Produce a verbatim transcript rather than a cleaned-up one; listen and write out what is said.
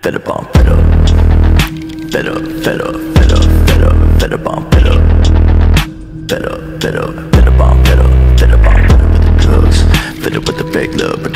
fed up on fed up, fed up, fed up, fed up, fed up, fed up on fed up, fed up, fed up, fed up on fed up, fed up on fed up with the drugs, fed up with the fake love.